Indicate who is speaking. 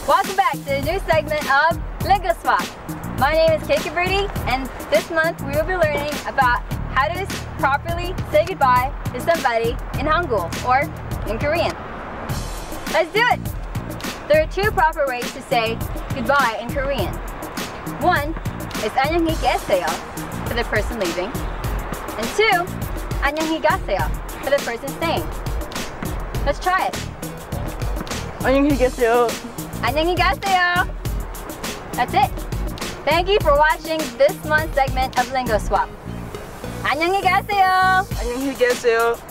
Speaker 1: Welcome back to the new segment of Lingo Swap. My name is Kiki Birdie, and this month we will be learning about how to properly say goodbye to somebody in Hangul or in Korean. Let's do it! There are two proper ways to say goodbye in Korean. One is 안녕히 계세요 for the person leaving, and two, 안녕히 가세요 for the person staying. Let's try it.
Speaker 2: 안녕히 계세요.
Speaker 1: 안녕히 가세요. That's it. Thank you for watching this month's segment of Lingo Swap. 안녕히 가세요.
Speaker 2: 안녕히 계세요.